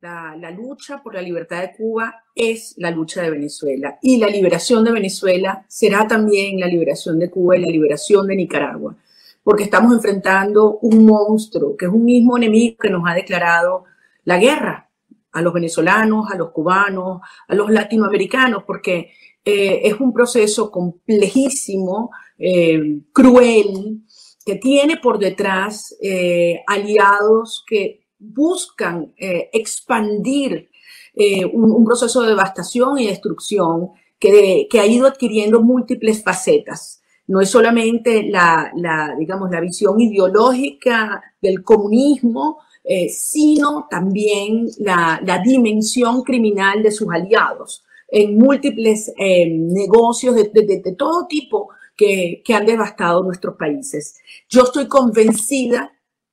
La lucha por la libertad de Cuba es la lucha de Venezuela, y la liberación de Venezuela será también la liberación de Cuba y la liberación de Nicaragua, porque estamos enfrentando un monstruo que es un mismo enemigo que nos ha declarado la guerra a los venezolanos, a los cubanos, a los latinoamericanos, porque es un proceso complejísimo, cruel, que tiene por detrás aliados que buscan expandir un proceso de devastación y destrucción que ha ido adquiriendo múltiples facetas. No es solamente digamos, la visión ideológica del comunismo, sino también la dimensión criminal de sus aliados en múltiples negocios de todo tipo que han devastado nuestros países. Yo estoy convencida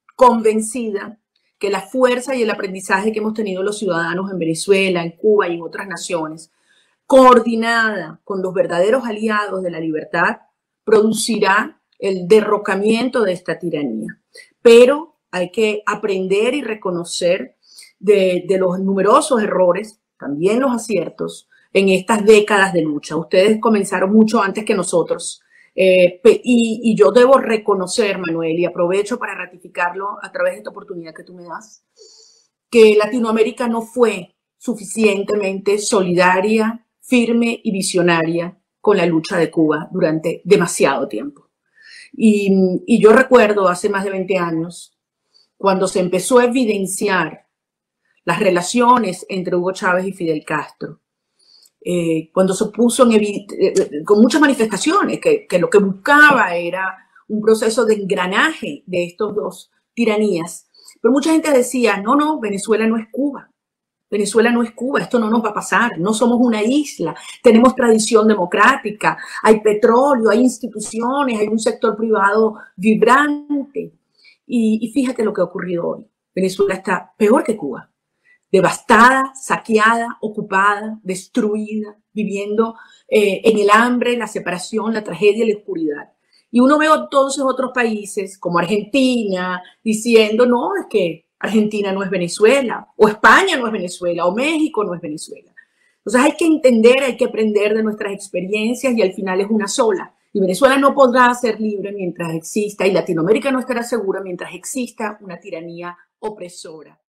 que la fuerza y el aprendizaje que hemos tenido los ciudadanos en Venezuela, en Cuba y en otras naciones, coordinada con los verdaderos aliados de la libertad, producirá el derrocamiento de esta tiranía. Pero hay que aprender y reconocer de los numerosos errores, también los aciertos, en estas décadas de lucha. Ustedes comenzaron mucho antes que nosotros. Y yo debo reconocer, Manuel, y aprovecho para ratificarlo a través de esta oportunidad que tú me das, que Latinoamérica no fue suficientemente solidaria, firme y visionaria con la lucha de Cuba durante demasiado tiempo. Y yo recuerdo hace más de 20 años, cuando se empezó a evidenciar las relaciones entre Hugo Chávez y Fidel Castro, cuando se puso con muchas manifestaciones, que lo que buscaba era un proceso de engranaje de estos dos tiranías. Pero mucha gente decía, no, Venezuela no es Cuba. Venezuela no es Cuba, esto no nos va a pasar, no somos una isla, tenemos tradición democrática, hay petróleo, hay instituciones, hay un sector privado vibrante. Y fíjate lo que ha ocurrido hoy. Venezuela está peor que Cuba. Devastada, saqueada, ocupada, destruida, viviendo en el hambre, la separación, la tragedia y la oscuridad. Y uno ve entonces otros países como Argentina diciendo, no, es que Argentina no es Venezuela, o España no es Venezuela, o México no es Venezuela. Entonces hay que entender, hay que aprender de nuestras experiencias y al final es una sola. Y Venezuela no podrá ser libre mientras exista, y Latinoamérica no estará segura mientras exista una tiranía opresora.